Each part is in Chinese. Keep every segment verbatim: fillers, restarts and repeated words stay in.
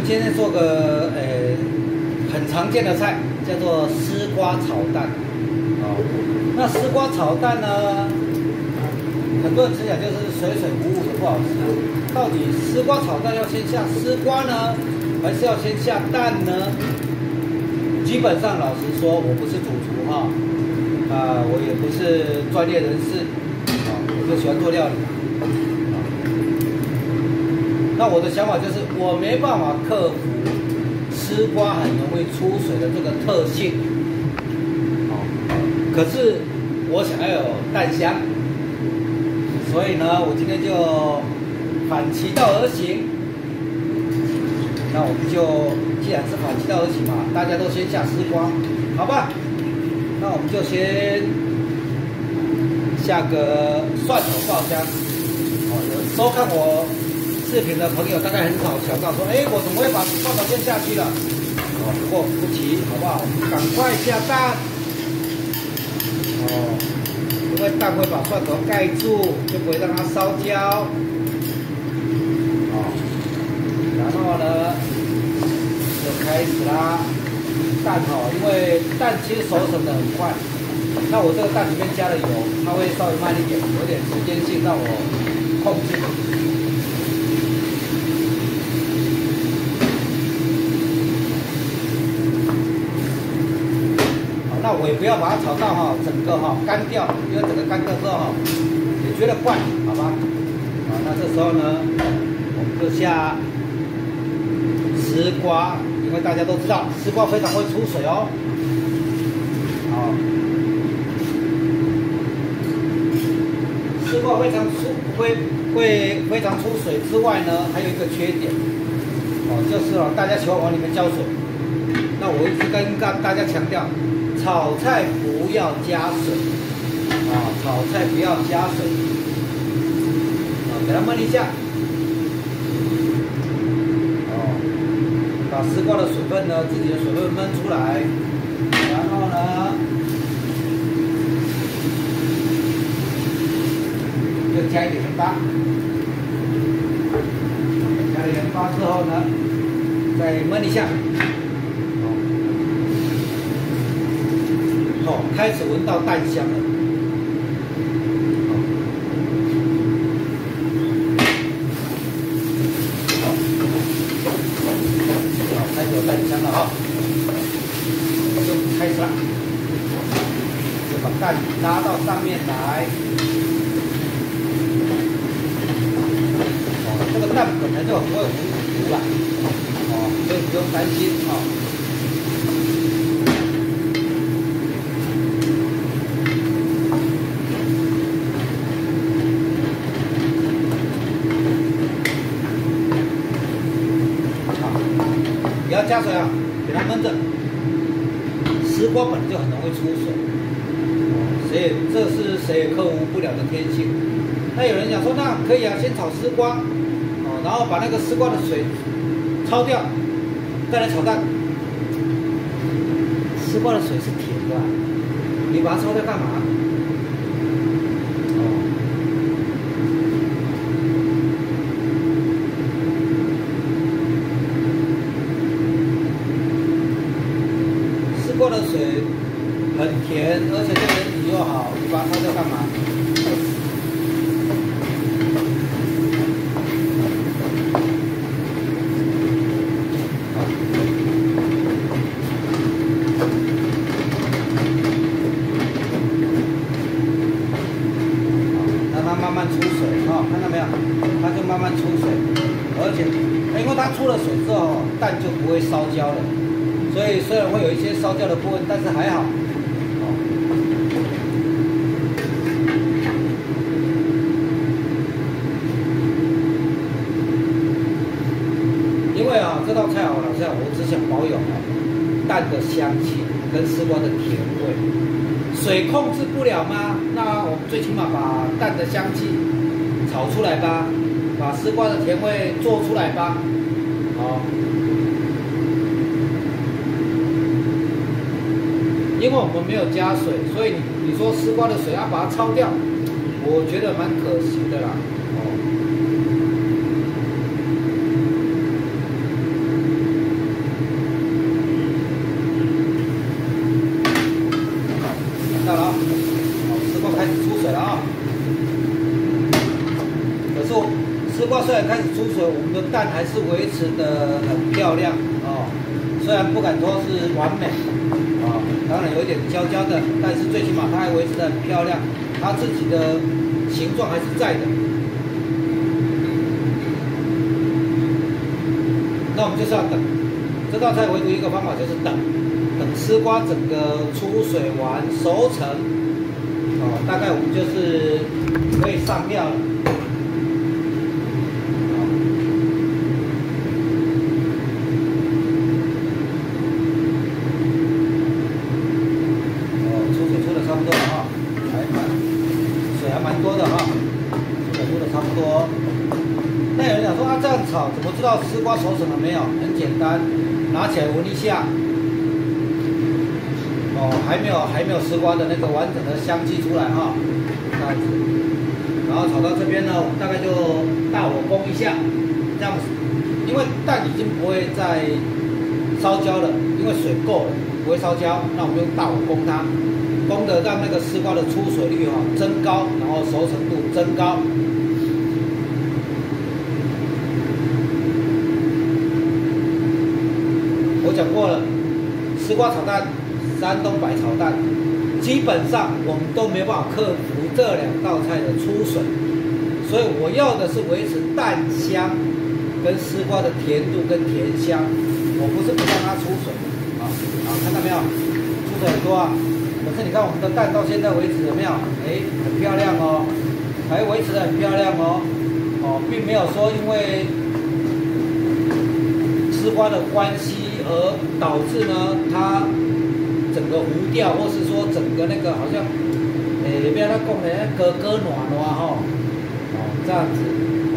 今天做个呃很常见的菜，叫做丝瓜炒蛋。哦，那丝瓜炒蛋呢，很多人吃起来就是水水糊糊的，不好吃。到底丝瓜炒蛋要先下丝瓜呢，还是要先下蛋呢？基本上老实说，我不是主厨哈，啊、呃，我也不是专业人士，啊、哦，我就喜欢做料理。那我的想法就是，我没办法克服丝瓜很容易出水的这个特性，哦，可是我想要有蛋香，所以呢，我今天就反其道而行。那我们就既然是反其道而行嘛，大家都先下丝瓜，好吧？那我们就先下个蒜头爆香。哦，有收看我视频的朋友大概很少想到说，哎，我怎么会把蒜头先下去了？哦，不过不急，好不好？赶快下蛋。哦，因为蛋会把蒜头盖住，就不会让它烧焦。哦，然后呢，就开始啦。蛋哦，因为蛋其实熟成的很快，那我这个蛋里面加了油，它会稍微慢一点，有点时间性让我控制。那我也不要把它炒到哈，整个哈干掉，因为整个干掉之后哈，也觉得怪，好吧？啊，那这时候呢，我们就下丝瓜，因为大家都知道丝瓜非常会出水哦。好，丝瓜非常出会会非常出水之外呢，还有一个缺点，哦，就是哦，大家喜欢往里面浇水。那我一直跟大家强调。炒菜不要加水，啊，炒菜不要加水，啊，给它焖一下，哦，把丝瓜的水分呢，自己的水分焖出来，然后呢，就加一点盐巴，加了盐巴之后呢，再焖一下。哦，开始闻到蛋香了。好，好，开始有蛋香了哈，就开始了，就把蛋拉到上面来。哦，这个蛋本来就很会糊啦，哦，所以不用担心啊。不要加水啊，给它焖着。丝瓜本来就很容易出水，所以这是谁也克服不了的天性。那有人讲说，那可以啊，先炒丝瓜，哦，然后把那个丝瓜的水焯掉，再来炒蛋。丝瓜的水是甜的，你把它焯掉干嘛？丝瓜的水很甜，而且对人体又好，你把它焯掉干嘛？让它慢慢出水，哈、哦，看到没有？它就慢慢出水，而且因为它出了水之后，蛋就不会烧焦了。所以虽然会有一些烧焦的部分，但是还好。哦，因为啊，这道菜啊，老实讲，我只想保有啊蛋的香气跟丝瓜的甜味。水控制不了吗？那我们最起码把蛋的香气炒出来吧，把丝瓜的甜味做出来吧。好。因为我们没有加水，所以你你说丝瓜的水要把它焯掉，我觉得蛮可惜的啦。哦， 水了啊。可是丝瓜虽然开始出水，我们的蛋还是维持的很漂亮哦。虽然不敢说是完美啊、哦，当然有一点焦焦的，但是最起码它还维持的很漂亮，它自己的形状还是在的。那我们就是要等，这道菜唯独一个方法就是等，等丝瓜整个出水完熟成，哦，大概我们就是可以上料了。哦，出水出的差不多了哈，还蛮水还蛮多的哈，水出的差不多。那有人讲说啊，这样炒怎么知道丝瓜熟成了没有？很简单，拿起来闻一下，哦，还没有还没有丝瓜的那个完整的香气出来哈，这样子。然后炒到这边呢，我们大概就大火攻一下，这样子，因为蛋已经不会再烧焦了，因为水够了，不会烧焦，那我们用大火攻它，攻的让那个丝瓜的出水率哈增高，然后熟成度增高。我讲过了，丝瓜炒蛋、山东白炒蛋，基本上我们都没办法克服这两道菜的出水，所以我要的是维持蛋香跟丝瓜的甜度跟甜香，我不是不让它出水啊，好，看到没有？出水很多啊，可是你看我们的蛋到现在为止有没有？哎，很漂亮哦，还维持得很漂亮哦，哦，并没有说因为丝瓜的关系而导致呢，它整个糊掉，或是说整个那个好像，诶、欸，不要他讲的，格格暖暖哈，哦，这样子，哦，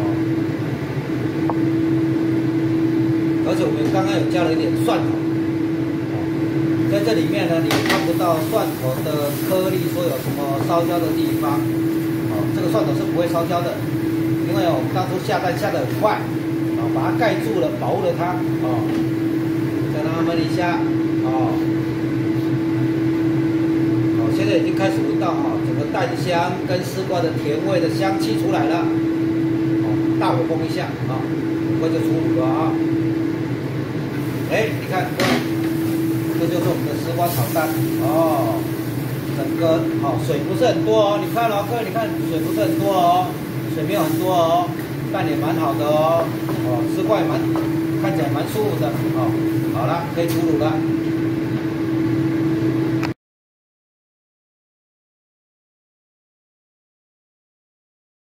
而且我们刚刚有加了一点蒜头，哦，在这里面呢，你看不到蒜头的颗粒，说有什么烧焦的地方，哦，这个蒜头是不会烧焦的，因为我们当初下蛋下得很快。哦，把它盖住了，保护了它，哦，再让它焖一下，哦，哦，现在已经开始闻到哈、哦，整个蛋香跟丝瓜的甜味的香气出来了，哦，大火攻一下，啊、哦，很快就出炉了啊，哎，你看，这就是我们的丝瓜炒蛋，哦，整个哦水不是很多哦，你看哦，各位你看水不是很多哦，水没有很多哦。蛋也蛮好的哦，哦，丝瓜也蛮看起来蛮舒服的哦。好了，可以出炉了。